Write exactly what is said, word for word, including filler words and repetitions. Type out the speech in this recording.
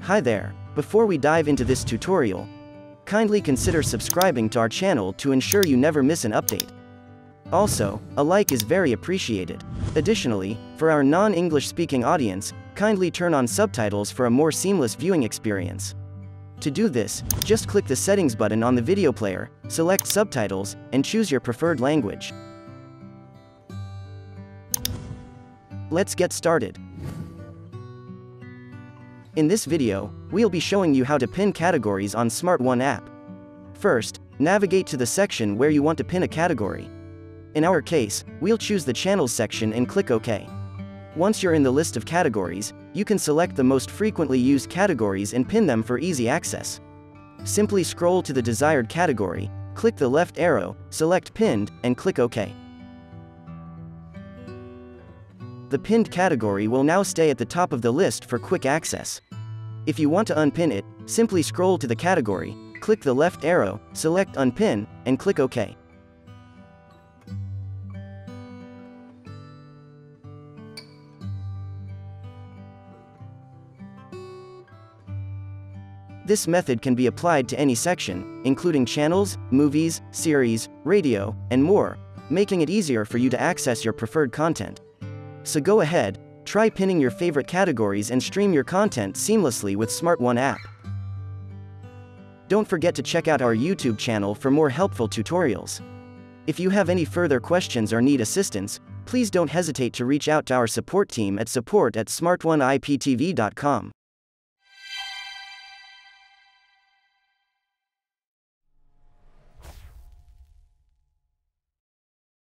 Hi there. Before we dive into this tutorial, kindly consider subscribing to our channel to ensure you never miss an update. Also, a like is very appreciated. Additionally, for our non-English speaking audience, kindly turn on subtitles for a more seamless viewing experience. To do this, just click the settings button on the video player, select subtitles, and choose your preferred language. Let's get started. In this video, we'll be showing you how to pin categories on SmartOne app. First, navigate to the section where you want to pin a category. In our case, we'll choose the Channels section and click OK. Once you're in the list of categories, you can select the most frequently used categories and pin them for easy access. Simply scroll to the desired category, click the left arrow, select Pinned, and click OK. The pinned category will now stay at the top of the list for quick access. If you want to unpin it, simply scroll to the category, click the left arrow, select Unpin, and click OK. This method can be applied to any section, including channels, movies, series, radio, and more, making it easier for you to access your preferred content. So go ahead, try pinning your favorite categories and stream your content seamlessly with SmartOne app. Don't forget to check out our YouTube channel for more helpful tutorials. If you have any further questions or need assistance, please don't hesitate to reach out to our support team at support at smart one I P T V dot com.